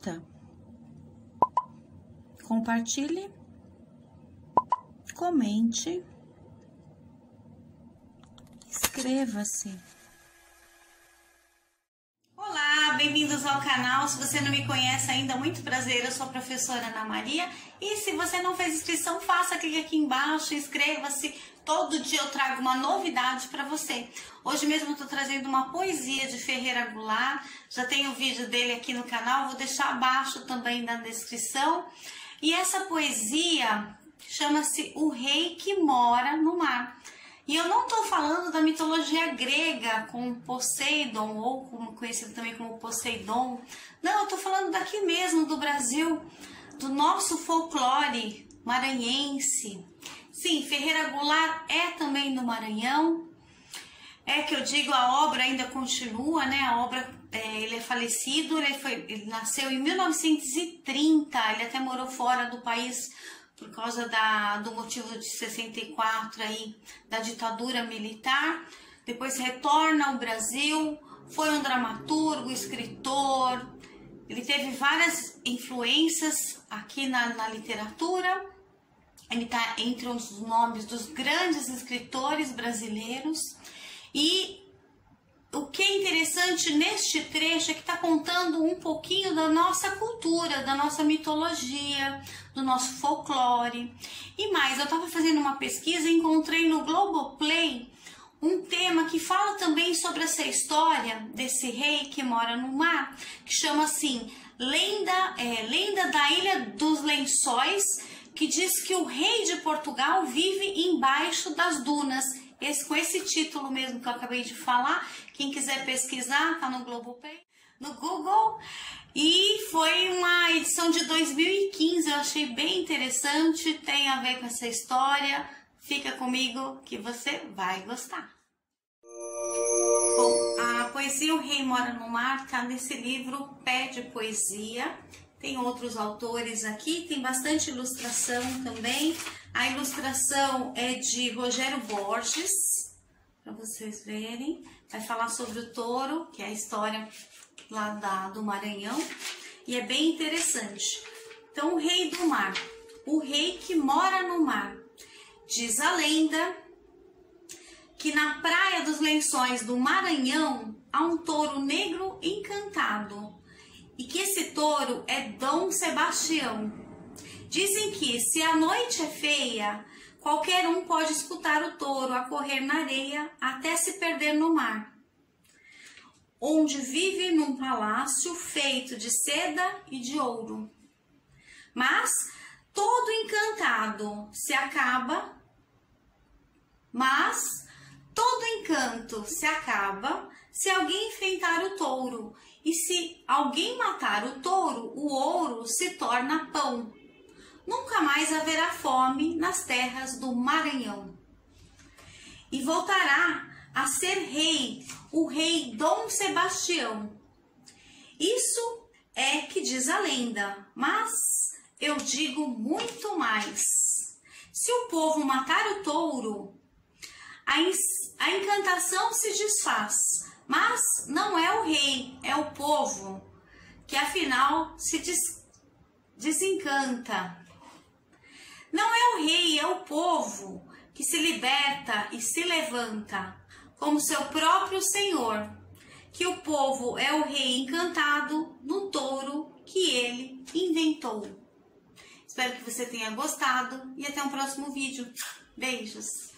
curta, compartilhe, comente, inscreva-se. Olá, bem-vindos ao canal. Se você não me conhece ainda, muito prazer, eu sou a professora Ana Maria. E se você não fez inscrição, faça, clique aqui embaixo, inscreva-se. Todo dia eu trago uma novidade para você. Hoje mesmo eu estou trazendo uma poesia de Ferreira Goulart. Já tem o vídeo dele aqui no canal, vou deixar abaixo também na descrição. E essa poesia chama-se O Rei que Mora no Mar. E eu não estou falando da mitologia grega com Poseidon, ou conhecido também como Poseidon. Não, eu estou falando daqui mesmo, do Brasil, do nosso folclore maranhense. Sim, Ferreira Goulart é também do Maranhão. É que eu digo, a obra ainda continua, né? A obra, ele é falecido, ele nasceu em 1930, ele até morou fora do país por causa do motivo de 64 aí, da ditadura militar. Depois retorna ao Brasil, foi um dramaturgo, escritor. Ele teve várias influências aqui na literatura. Ele está entre os nomes dos grandes escritores brasileiros. E o que é interessante neste trecho é que está contando um pouquinho da nossa cultura, da nossa mitologia, do nosso folclore. E mais, eu estava fazendo uma pesquisa e encontrei no Globoplay um tema que fala também sobre essa história desse rei que mora no mar, que chama assim, Lenda da Ilha dos Lençóis, que diz que o rei de Portugal vive embaixo das dunas. Com esse título mesmo que eu acabei de falar, quem quiser pesquisar, tá no Globoplay, no Google. E foi uma edição de 2015, eu achei bem interessante, tem a ver com essa história. Fica comigo que você vai gostar. Bom, a poesia O Rei Mora no Mar tá nesse livro Pé de Poesia. Tem outros autores aqui, tem bastante ilustração também. A ilustração é de Rogério Borges, para vocês verem. Vai falar sobre o touro, que é a história lá do Maranhão. E é bem interessante. Então, o rei do mar, o rei que mora no mar. Diz a lenda que na praia dos Lençóis do Maranhão há um touro negro encantado. E que esse touro é Dom Sebastião. Dizem que se a noite é feia, qualquer um pode escutar o touro a correr na areia até se perder no mar, onde vive num palácio feito de seda e de ouro. Mas todo encanto se acaba se alguém enfrentar o touro. E se alguém matar o touro, o ouro se torna pão. Nunca mais haverá fome nas terras do Maranhão. E voltará a ser rei, o rei Dom Sebastião. Isso é que diz a lenda, mas eu digo muito mais. Se o povo matar o touro, a encantação se desfaz. Mas não é o rei, é o povo, que afinal se desencanta. Não é o rei, é o povo, que se liberta e se levanta, como seu próprio senhor, que o povo é o rei encantado no touro que ele inventou. Espero que você tenha gostado e até um próximo vídeo. Beijos!